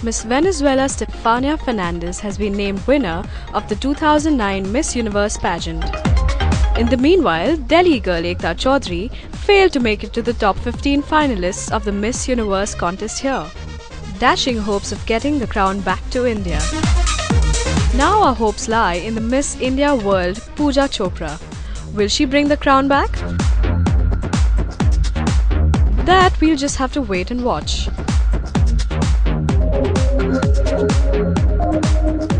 Miss Venezuela Stefania Fernandez has been named winner of the 2009 Miss Universe pageant. In the meanwhile, Delhi girl Ekta Chaudhary failed to make it to the top 15 finalists of the Miss Universe contest here, dashing hopes of getting the crown back to India. Now our hopes lie in the Miss India World Pooja Chopra. Will she bring the crown back? That we'll just have to wait and watch.